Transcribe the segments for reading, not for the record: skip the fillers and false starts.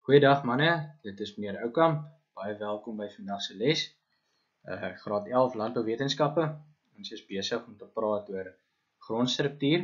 Goeiedag manne, dit is meneer Oukamp. Baie welkom by vandag se les. Graad 11 Landbouwetenskappe. Ons is besig om te praat oor grondstruktuur.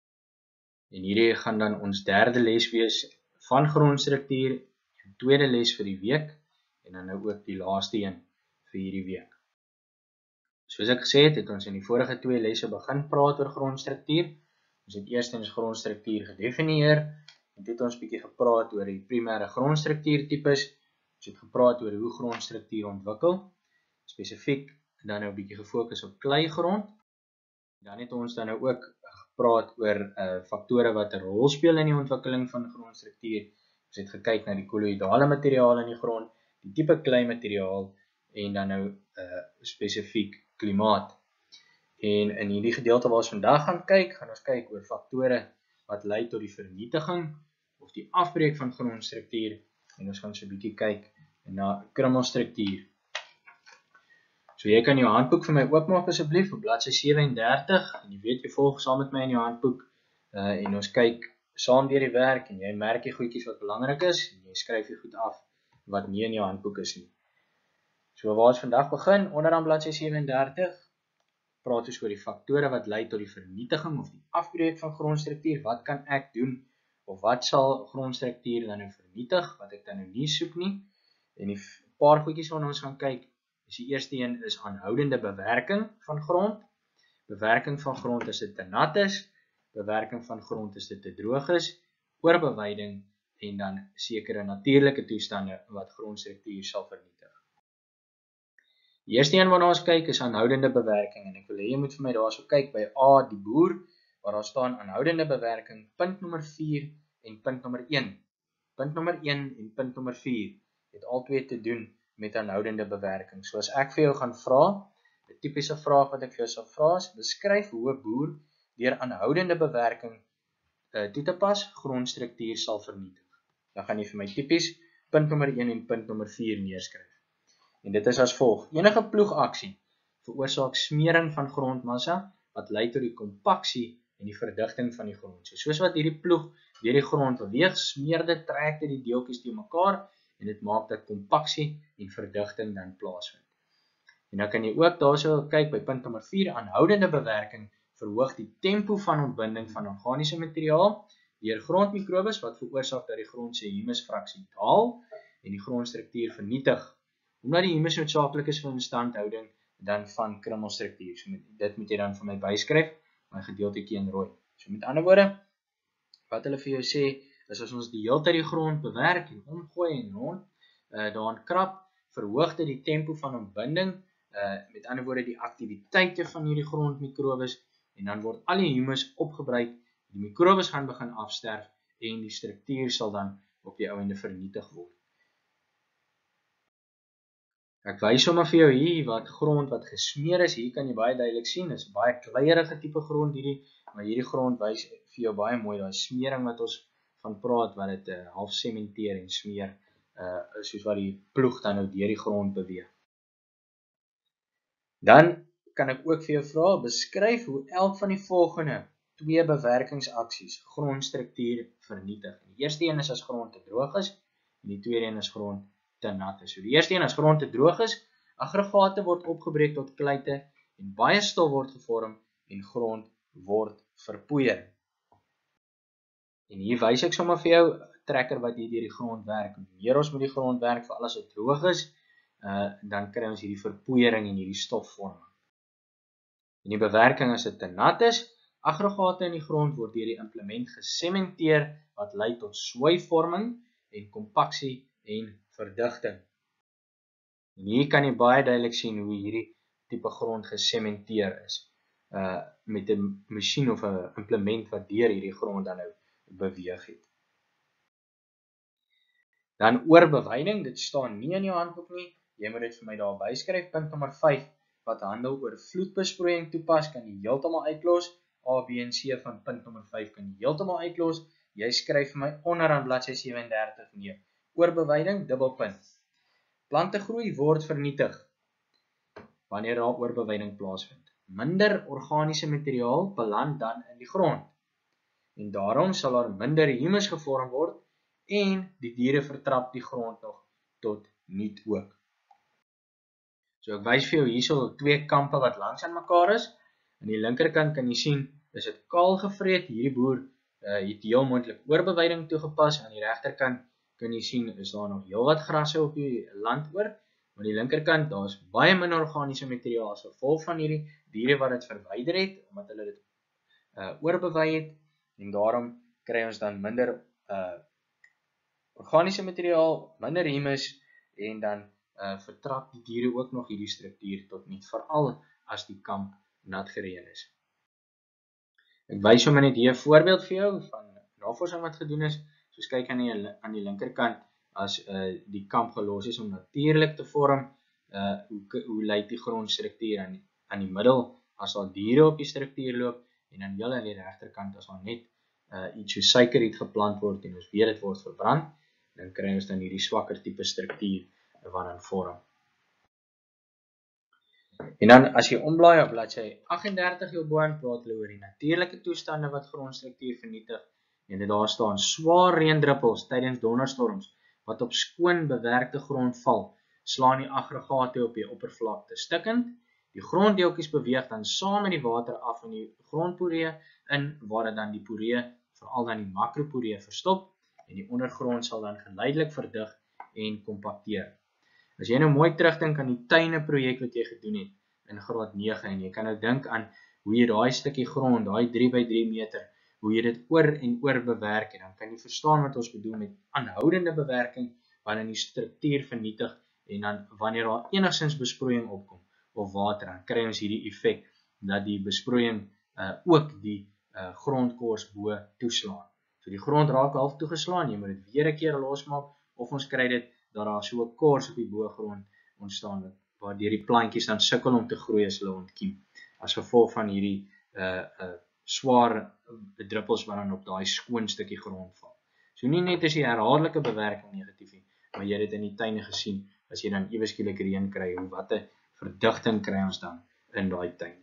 En hierdie gaan dan ons derde les wees van grondstruktuur, die tweede les vir die week en dan nou ook die laaste een vir hierdie week. Soos ek gesê het, het ons in die vorige twee lesse begin praat oor grondstruktuur. Ons het eerstens grondstruktuur gedefinieer. En dit het ons bietjie gepraat oor die primêre grondstruktuurtipes. Ons het gepraat oor hoe grondstruktuur ontwikkel. Spesifiek dan nou bietjie gefokus op kleigrond. Dan het ons dan nou ook gepraat oor faktore wat 'n rol speel in die ontwikkeling van grondstruktuur. Ons het gekyk na die kolloïdale materiaal in die grond, die tipe kleimateriaal en dan nou spesifiek klimaat. En in hierdie gedeelte waar ons vandag gaan ons kyk oor faktore wat lei tot die vernietiging of die afbreek van grondstruktuur en ons gaan so 'n bietjie kyk na krummelstruktuur. So jy kan jou handboek vir my oopmaak asseblief op bladsy 37 en jy weet jy volg saam met my in jou handboek en ons kyk saam deur die werk en jy merk die goedjies wat belangrik is en jy skryf die goed af wat nie in jou handboek is nie. So waar ons vandag begin, onderaan bladsy 37 praat ons oor die faktore wat lei tot die vernietiging of die afbreek van grondstruktuur. Wat kan ek doen of wat sal grondstruktuur dan nou vernietig wat ek dan nou nie soek nie? En die paar goedjies waarna ons gaan kyk, is die eerste een is aanhoudende bewerking van grond. Bewerking van grond as dit te nat is, bewerking van grond as dit te droog is, oorbeweiding en dan sekere natuurlike toestande wat grondstruktuur sal vernietig. Die eerste een waarna ons kyk is aanhoudende bewerking en ek wil hê jy moet vir my daarso kyk by A die boer waar daar staan aanhoudende bewerking punt nommer 4 en punt nommer 1. Punt nommer 1 en punt nommer 4 het albei te doen met aanhoudende bewerking. So as ek vir jou gaan vra, 'n tipiese vraag wat ek vir jou sal vra is, beskryf hoe 'n boer deur aanhoudende bewerking toe te pas grondstruktuur sal vernietig. Dan gaan jy vir my tipies punt nommer 1 en punt nommer 4 neerskryf. En dit is as volg: enige ploegaksie veroorsaak smering van grondmassa wat lei tot die kompaksie en die verdigting van die grond. So soos wat hierdie ploeg deur die grond beweeg, smeer dit, trek dit die deeltjies te mekaar en dit maak dat kompaksie en verdigting dan plaasvind. En dan kan jy ook daarso kyk by punt nommer 4, aanhoudende bewerking verhoog die tempo van ontbinding van organiese materiaal deur grondmikrobes wat veroorsaak dat die grond se humusfraksie daal en die grondstruktuur vernietig. Omdat die humus noodsaaklik is vir instandhouding dan van krummelstruktuur. So dit moet jy dan vir my byskryf, my gedeeltetjie in rooi. So met ander woorde, wat hulle vir jou sê, is as ons die hele tyd die grond bewerk en omgooi en rond, daaraan krap, verhoog dit die tempo van ontbinding, met ander woorde die aktiwiteite van hierdie grondmikrobes, en dan word al die humus opgebruik, die mikrobes gaan begin afsterf, en die struktuur sal dan op die ouende vernietig word. Ek wys sommer vir jou hier wat grond wat gesmeer is. Hier kan jy baie duidelik sien, is baie kleierige tipe grond hierdie, maar hierdie grond wys vir jou baie mooi daai smering wat ons van praat wat dit half sementeer en smeer, soos wat die ploeg dan nou deur die grond beweeg. Dan kan ek ook vir jou vra, beskryf hoe elk van die volgende twee bewerkingsaksies grondstruktuur vernietig. Die eerste een is as grond te droog is en die tweede een is grond te nat is. So die eerste een as grond te droog is, aggregate word opgebreek tot kluite en baie stof word gevorm en grond word verpoeier. En hier wys ek sommer vir jou trekker wat hier deur die grond werk. Hoe meer ons met die grond werk, vir alles wat droog is, dan kry ons hierdie verpoeiering en hierdie stofvorming. En die bewerking as dit te nat is, aggregate in die grond word deur die implement gesementeer wat lei tot swaaivvorming en kompaksie en verdigting. En hier kan jy baie duidelik sien hoe hierdie tipe grond gesementeer is, met 'n masjien of 'n implement wat deur hierdie grond dan nou beweeg het. Dan oorbeweiding, dit staan nie in jou handboek nie, jy moet dit vir my daar byskryf. Punt nommer 5, wat handel oor vloedbesproeiing toepas, kan jy heeltemal uitlos. A, B en C van punt nommer 5 kan jy heeltemal uitlos. Jy skryf vir my onderaan bladsy 37 neer. Oorbeweiding, dubbelpunt. Plante groei word vernietig wanneer daar oorbeweiding plaasvind. Minder organiese materiaal beland dan in die grond. En daarom sal daar minder humus gevorm word en die diere vertrap die grond nog tot niet ook. So ek wys vir jou hierso 2 kampe wat langs aan mekaar is. Aan die linkerkant kan jy sien, is dit kaal gevreet. Hierdie boer het heel moontlik oorbeweiding toegepas. Aan die regterkant kan jy sien, is daar nog heel wat grasse op die land oor. Aan die linkerkant, daar is baie min organiese materiaal as gevolg van hierdie diere wat dit verwyder het, omdat hulle dit oorbewei het, en daarom kry ons dan minder organiese materiaal, minder humus, en dan vertrap die diere ook nog hierdie struktuur tot niet, veral as die kamp nat gereën is. Ek wys sommer net hier 'n voorbeeld vir jou van navorsing wat gedoen is. Soos kyk aan die linkerkant, as die kamp gelos is om natuurlik te vorm, hoe lyk die grondstruktuur aan die middel as daar diere op die struktuur loop, en dan heel aan die regterkant as daar net iets so suikerriet geplant word en ons weet dit word verbrand, dan kry ons dan hierdie swakker tipe struktuur wat dan vorm. En dan as jy omblaai op bladsy 38 jou boaan, praat hulle oor die natuurlike toestande wat grondstruktuur vernietig, en daar staan swaar reendruppels tydens donderstorms wat op skoon bewerkte grond val, slaan die aggregate op die oppervlakte stikkend. Die gronddeeltjies beweeg dan saam met die water af in die grondporee in, waar dit dan die poree, veral dan die makroporee, verstop, en die ondergrond sal dan geleidelik verdig en kompakteer. As jy nou mooi terugdink aan die tuine projek wat jy gedoen het in graad 9, en jy kan nou dink aan hoe jy daai stukkie grond, daai 3x3 meter, hoe jy dit oor en oor bewerk, en dan kan jy verstaan wat ons bedoel met aanhoudende bewerking, wat in die struktuur vernietig, en dan wanneer daar enigstens besproeiing opkom, of water, dan kry ons hierdie effek, dat die besproeiing ook die grondkors bo toeslaan. So die grond raak half toegeslaan, jy moet dit weer 'n keer losmaak, of ons kry dit, dat daar so 'n kors op die boogrond ontstaan, waardeur die plantjies dan sukkel om te groei as hulle ontkiem, as gevolg van hierdie swaar druppels wat dan op daai skoon stukkie grond val. So nie net is die herhaaldelike bewerking negatief nie, maar jy het dit in die tuine gesien, as jy dan ewe skielik reën kry, wat 'n verdigting kry ons dan in daai tuin.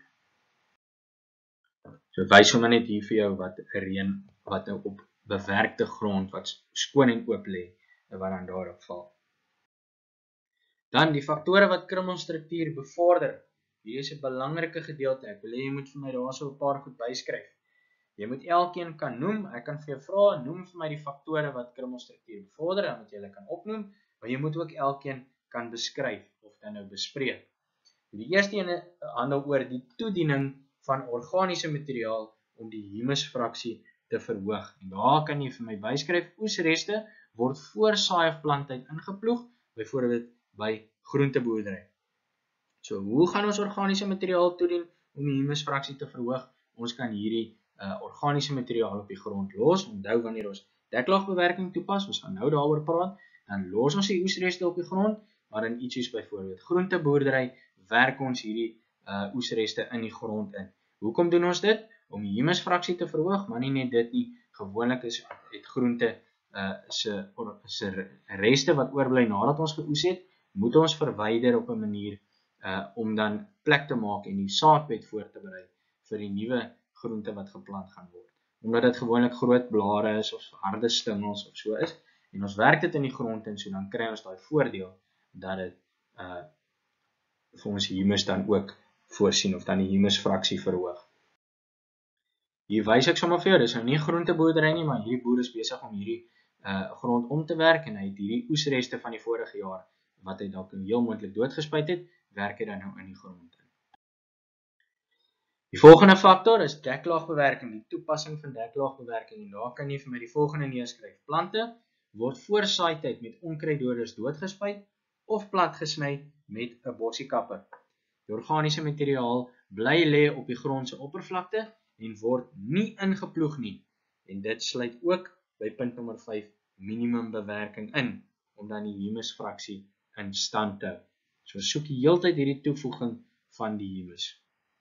So wys sommer net hier vir jou wat reën, wat nou op bewerkte grond, wat skoon en oop lê, wat dan daarop val. Dan die faktore wat krummelstruktuur bevorder. Hier is 'n belangrike gedeelte. Ek wil hê jy moet vir my daarso 'n paar goed byskryf. Jy moet elkeen kan noem. Ek kan vir jou vra, noem vir my die faktore wat krummelstruktuur bevorder, dan moet jy hulle kan opnoem, maar jy moet ook elkeen kan beskryf of dan nou bespreek. Die eerste ene handel oor die toediening van organiese materiaal om die humusfraksie te verhoog. En daar kan jy vir my byskryf, oesreste word voor saai of planttyd ingeploeg, byvoorbeeld by groenteboerdery. So, hoe gaan ons organiese materiaal toedien om die humusfraksie te verhoog? Ons kan hierdie organiese materiaal op die grond los. Onthou, wanneer ons deklaagbewerking toepas, ons gaan nou daaroor praat, dan los ons die oesreste op die grond, maar in iets soos byvoorbeeld groenteboerdery werk ons hierdie oesreste in die grond in. Hoekom doen ons dit? Om die humusfraksie te verhoog, maar nie net dit nie. Gewoonlik is het groente se reste wat oorbly nadat ons geoes het, moet ons verwyder op 'n manier om dan plek te maak en die saadbed voor te berei vir die nuwe groente wat geplant gaan word. Omdat dit gewoonlik groot blare is of harde stingels of so is, en ons werk dit in die grond in, so dan kry ons daai voordeel dat dit vir ons humus dan ook voorsien, of dan die humusfraksie verhoog. Hier wys ek sommer vir jou, dis nou nie groenteboerdery nie, maar hierdie boer is besig om hierdie grond om te werk, en hy het hierdie oesreste van die vorige jaar, wat hy dalk heel moontlik doodgespuit het, werk hy dan nou in die grond in. Die volgende faktor is deklaagbewerking, die toepassing van deklaagbewerking, en daar kan jy vir my die volgende neerskryf. Plante word voor saaityd met onkruiddoders doodgespuit of platgesny met 'n bossiekapper. Die organiese materiaal bly lê op die grond se oppervlakte en word nie ingeploeg nie. En dit sluit ook by punt nommer 5 minimumbewerking in, om dan die humusfraksie in stand te hou. So soek die heeltyd hierdie toevoeging van die humus.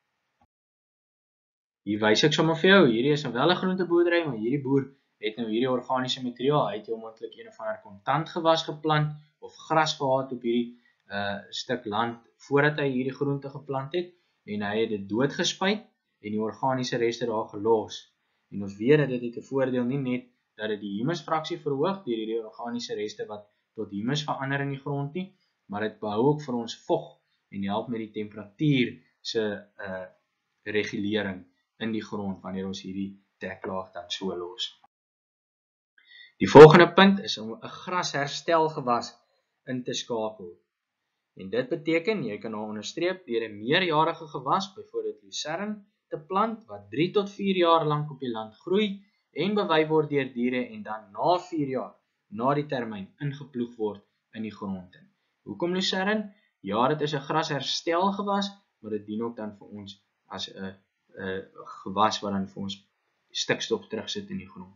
Hier wys ek sommer vir jou, hierdie is nou wel 'n groenteboerdery, maar hierdie boer het nou hierdie organiese materiaal, hy het heel moontlik een of ander kontantgewas geplant, of gras gehad op hierdie stuk land, voordat hy hierdie groente geplant het, en hy het dit doodgespuit, en die organiese reste daar gelos. En ons weet dat dit het 'n voordeel nie net dat dit die humusfraksie verhoog deur hierdie organiese reste wat tot humus verander in die grond nie, maar dit behou ook vir ons vog en help met die temperatuur se regulering in die grond wanneer ons hierdie deklaag dan so los. Die volgende punt is om 'n grasherstelgewas in te skakel. En dit beteken, jy kan nou onderstreep deur 'n meerjarige gewas, byvoorbeeld lucern, te plant wat 3 tot 4 jaar lank op die land groei en bewy word deur diere en dan na 4 jaar, na die termyn, ingeploeg word in die grond in. Hoekom lucern? Ja, dit is 'n grasherstelgewas, maar dit dien ook dan vir ons as 'n gewas wat dan vir ons stikstof terugsit in die grond.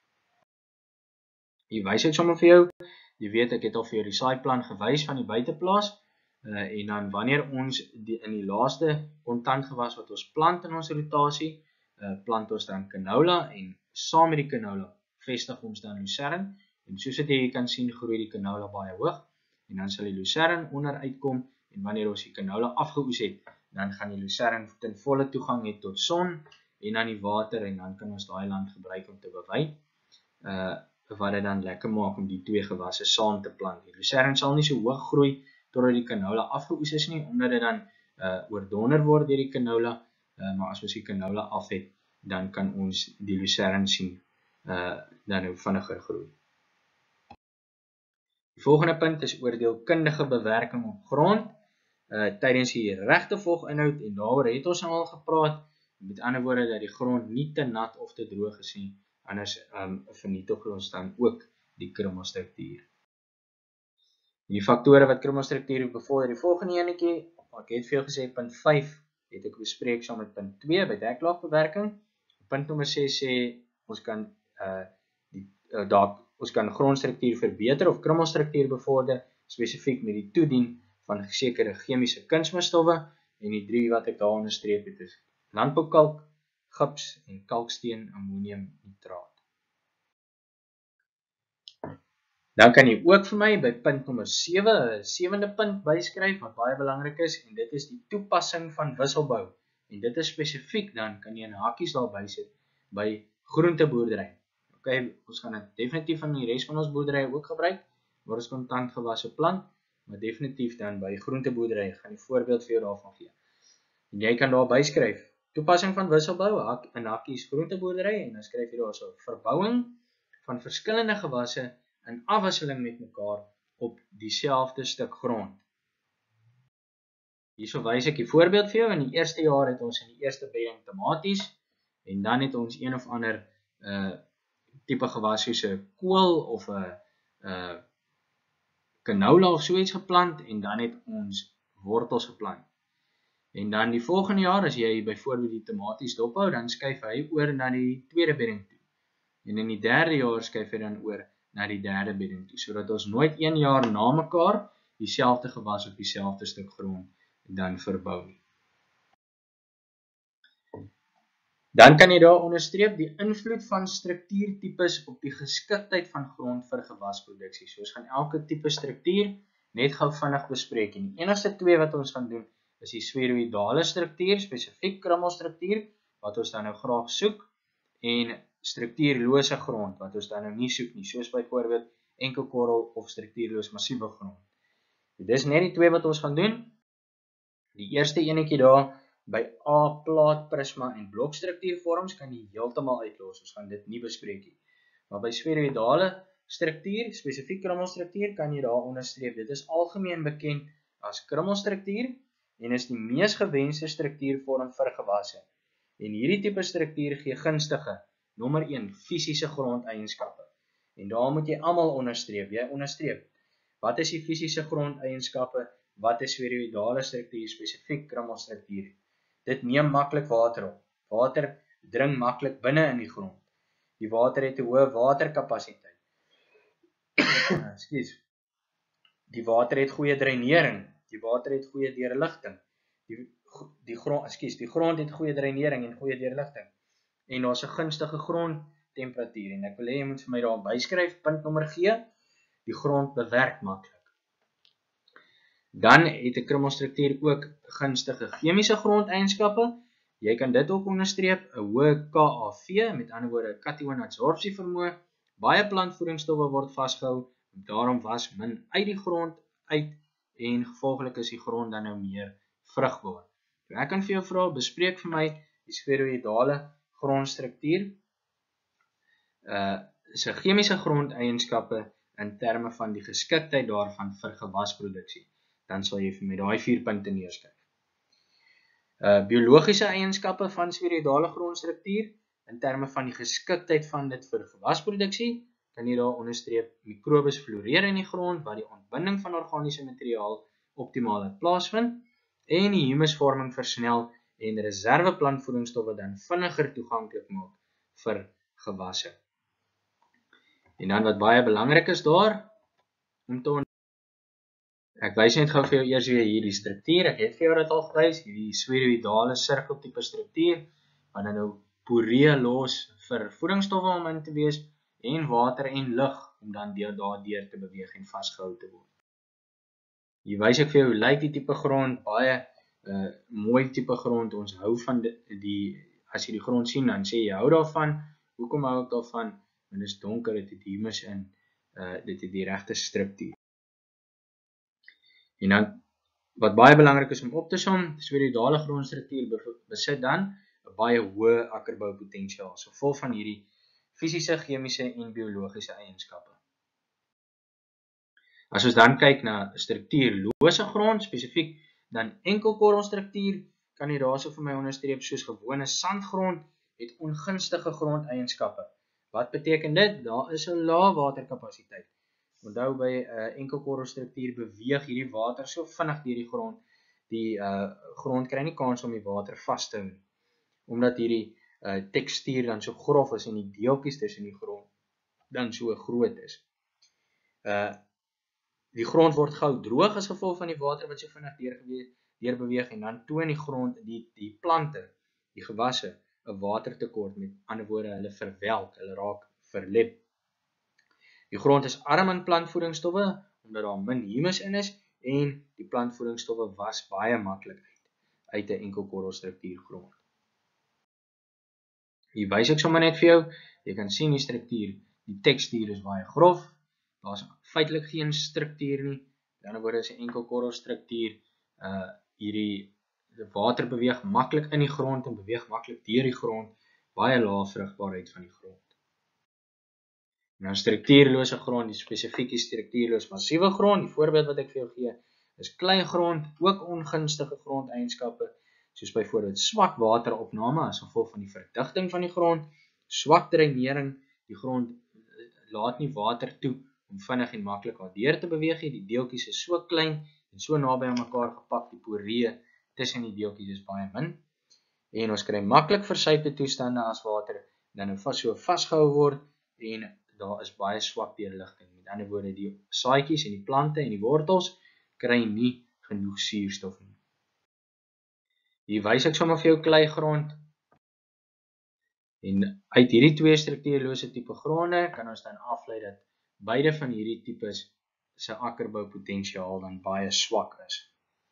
Hier wys ek sommer vir jou, jy weet ek het al vir jou die saaiplan gewys van die buiteplaas, en dan wanneer ons in die laaste kontantgewas wat ons plant in ons rotasie, plant ons dan canola en saam met die canola vestig ons dan lucern, en soos wat jy kan sien groei die canola baie hoog, en dan sal die lucern onder uitkom, en wanneer ons die canola afgeoes het, dan gaan die lucern ten volle toegang hê tot son, en dan die water, en dan kan ons daai land gebruik om te bewy, wat dit dan lekker maak om die twee gewasse saam te plant. Die lucern sal nie so hoog groei totdat die canola afgeoes is nie, omdat dit dan oordonder word deur die canola, maar as ons die canola af het, dan kan ons die lucern sien, dan hoe vinniger groei. Die volgende punt is oordeelkundige bewerking op grond, tydens die regte voginhoud, en daaroor het ons al gepraat, met ander woorde dat die grond nie te nat of te droog is nie, anders vernietig ons dan ook die krummelstruktuur. Die faktore wat krummelstruktuur bevorder, die volgende enetjie, ek het vir jou gesê, punt 5 het ek bespreek saam met punt 2 by deklaagbewerking. Punt nommer 6 sê, ons kan grondstruktuur verbeter of krummelstruktuur bevorder, spesifiek met die toedien van sekere chemiese kunsmisstowwe, en die 3 wat ek daar onderstreep het is landboukalk, gips en kalksteen ammoniumnitraat. Dan kan jy ook vir my by punt nommer 7, 'n 7de punt byskryf wat baie belangrik is, en dit is die toepassing van wisselbou. En dit is spesifiek dan kan jy 'n hakies daar bysit by groenteboerdery. Okay, ons gaan dit definitief van die res van ons boerdery ook gebruik, waar ons kontantgewasse plant, maar definitief dan by groenteboerdery, gaan die voorbeeld vir jou daarvan gee. En jy kan daar byskryf, toepassing van wisselbou, in hakies groenteboerdery, en dan skryf jy daar so, verbouing van verskillende gewasse in afwisseling met mekaar op dieselfde stuk grond. Hierso wys ek die voorbeeld vir jou, in die eerste jaar het ons in die eerste bedding tomaties, en dan het ons een of ander tipe gewas soos 'n kool of 'n canola of so iets geplant, en dan het ons wortels geplant. En dan die volgende jaar, as jy byvoorbeeld die tomaties dophou, dan skuif hy oor na die tweede bedding toe. En in die derde jaar skuif hy dan oor na die derde bedding toe, sodat ons nooit 1 jaar na mekaar dieselfde gewas op dieselfde stuk grond dan verbou nie. Dan kan jy daar onderstreep die invloed van struktuurtipes op die geskiktheid van grond vir gewasproduksie. So ons gaan elke tipe struktuur net gou vinnig bespreek. En die enigste 2 wat ons gaan doen is die spheroidale struktuur, spesifiek krummelstruktuur, wat ons dan nou graag soek, en struktuurlose grond, wat ons dan nou nie soek nie, soos byvoorbeeld enkelkorrel of struktuurloos massiewe grond. Dis net die 2 wat ons gaan doen. Die eerste enetjie daar, by A, plaat, prisma en blokstruktuurvorms kan jy heeltemal uitlos, ons gaan dit nie bespreek nie. Maar by spheroidale struktuur, spesifiek krummelstruktuur, kan jy daar onderstreep. Dit is algemeen bekend as krummelstruktuur, en is die mees gewenste struktuurvorm vir gewasse. En hierdie tipe struktuur gee gunstige, nommer 1, fisiese grondeienskappe. En daar moet jy almal onderstreep, jy onderstreep. Wat is die fisiese grondeienskappe? Wat is spheroidale struktuur, spesifiek krummelstruktuur? Dit neem maklik water op. Water dring maklik binne in die grond. Die water het 'n hoë waterkapasiteit. Ekskuus. Die water het goeie dreinering. Die water het goeie deurligting. Die grond het goeie dreinering en goeie deurligting. En daar's 'n gunstige grondtemperatuur. En ek wil hê jy moet vir my daar byskryf, punt nommer G, die grond bewerk maklik. Dan het 'n krummelstruktuur ook gunstige chemiese grondeienskappe. Jy kan dit ook onderstreep, 'n hoë KAV, met ander woorde kation adsorpsie vermoë, Baie plantvoedingsstowwe word vasgehou, daarom was min uit die grond uit en gevolglik is die grond dan nou meer vrugbaar. So ek kan vir jou vra, bespreek vir my die spheroidale grondstruktuur, sy chemiese grondeienskappe in terme van die geskiktheid daarvan vir gewasproduksie. Dan sal jy vir my daai 4 punte neerskryf. Biologiese eienskappe van spheroidale grondstruktuur in terme van die geskiktheid van dit vir gewasproduksie, kan jy daar onderstreep mikrobes floreer in die grond wat die ontbinding van organiese materiaal optimaal laat plaasvind en die humusvorming versnel en reserve plantvoedingsstowwe dan vinniger toeganklik maak vir gewasse. En dan wat baie belangrik is daar om te onthou, ek wys net gou vir jou eers weer hierdie struktuur. Ek het vir jou dit al gewys, hierdie spheroidale sirkeltipe struktuur wat dan nou poree los vir voedingsstowwe om in te wees en water en lug om dan daardeur te beweeg en vasgehou te word. Hier wys ek vir jou hoe lyk die tipe grond, baie mooi tipe grond. Ons hou van as jy die grond sien, dan sê jy hou daarvan. Hoekom hou ek daarvan? Want dit is donker, dit het humus in, dit het die regte struktuur. En dan, wat baie belangrik is om op te som, spheroidale grondstruktuur besit dan 'n baie hoë akkerboupotensiaal, so vol van hierdie fisiese, chemiese en biologiese eienskappe. As ons dan kyk na struktuurlose grond, spesifiek dan enkelkorrelstruktuur, kan jy daarso vir my onderstreep soos gewone sandgrond het ongunstige grondeienskappe. Wat beteken dit? Daar is 'n lae waterkapasiteit. Onthou by enkelkorrelstruktuur beweeg hierdie water so vinnig deur die grond. Die grond kry nie kans om die water vas te hou nie, omdat hierdie tekstuur dan so grof is en die deeltjies tussen die grond dan so groot is. Die grond word gou droog as gevolg van die water wat so vinnig deur beweeg en dan toon die grond, die plante, die gewasse, 'n watertekort, met ander woorde, hulle verwelk, hulle raak verlep. Die grond is arm aan plantvoedingsstowwe, omdat daar min humus in is, en die plantvoedingsstowwe was baie maklik uit 'n enkelkorrelstruktuur grond. Hier wys ek sommer net vir jou, jy kan sien die struktuur, die tekstuur is baie grof, daar is feitelik geen struktuur nie, in ander woorde is 'n enkelkorrelstruktuur, hierdie water beweeg maklik in die grond en beweeg maklik deur die grond, baie lae vrugbaarheid van die grond. Nou struktuurlose grond, die spesifieke struktuurloos massiewe grond, die voorbeeld wat ek vir jou gee, is kleigrond, ook ongunstige grondeienskappe, soos byvoorbeeld swak wateropname as gevolg van die verdigting van die grond, swak dreinering, die grond laat nie water toe om vinnig en maklik deur te beweeg, die deeltjies is so klein en so naby aan mekaar gepak, die poree tussen die deeltjies is baie min, en ons kry maklik versuipte toestande as water dan nou so vasgehou word, en daar is baie swak deurligting, met ander woorde die saadjies en die plante en die wortels kry nie genoeg suurstof nie. Hier wys ek sommer vir jou kleigrond, en uit hierdie twee struktuurlose tipe gronde kan ons dan aflei dat beide van hierdie tipes se akkerboupotensiaal dan baie swak is.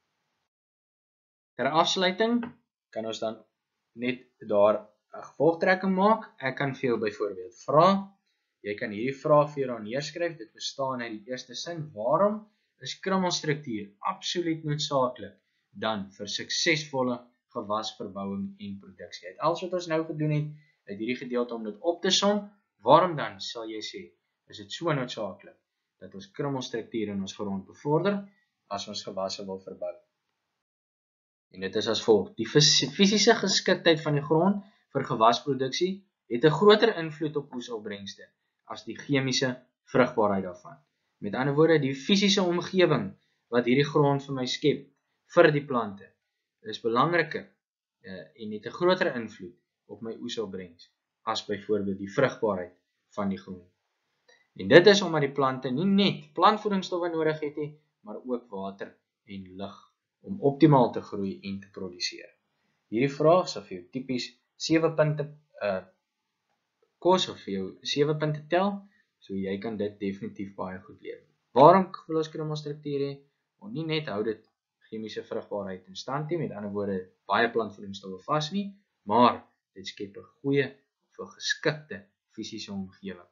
Ter afsluiting kan ons dan net daar 'n gevolgtrekking maak. Ek kan vir jou byvoorbeeld vra, jy kan hierdie vraag vir jou daar neerskryf, dit bestaan uit die eerste sin, waarom is krummelstruktuur absoluut noodsaaklik dan vir suksesvolle gewasverbouing en produksie? Uit alles wat ons nou gedoen het, uit hierdie gedeelte om dit op te som, waarom dan sal jy sê, is dit so noodsaaklik dat ons krummelstruktuur in ons grond bevorder as ons gewasse wil verbou? En dit is as volg: die fisiese geskiktheid van die grond vir gewasproduksie het 'n groter invloed op oesopbrengste as die chemiese vrugbaarheid daarvan. Met ander woorde, die fisiese omgewing wat hierdie grond vir my skep vir die plante is belangriker en het 'n groter invloed op my oesopbrengs as byvoorbeeld die vrugbaarheid van die grond. En dit is omdat die plante nie net plantvoedingsstowwe nodig het nie, maar ook water en lug om optimaal te groei en te produseer. Hierdie vraag sal vir jou tipies 7 punte kos of vir jou 7 punte tel, so jy kan dit definitief baie goed leer. Waarom wil ons krummelstruktuur hê? Want nie net hou dit chemiese vrugbaarheid in stand nie, met ander woorde baie plantvoedingsstowwe vas nie, maar dit skep 'n goeie of 'n geskikte fisiese omgewing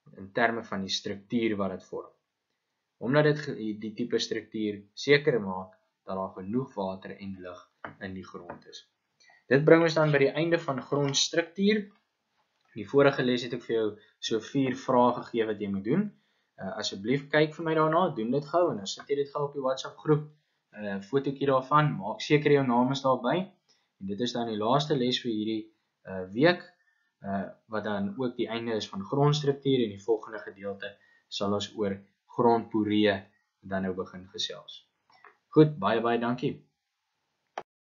in terme van die struktuur wat dit vorm. Omdat die tipe struktuur seker maak dat daar genoeg water en lug in die grond is. Dit bring ons dan by die einde van grondstruktuur. In die vorige les het ek vir jou so 4 vrae gegee wat jy moet doen. Asseblief kyk vir my daarna, doen dit gou en dan sit jy dit gou op die WhatsApp groep. Fotootjie daarvan, maak seker jou naam is daarby. En dit is dan die laaste les vir hierdie week, wat dan ook die einde is van grondstruktuur en die volgende gedeelte sal ons oor grondporee dan nou begin gesels. Goed, baie dankie.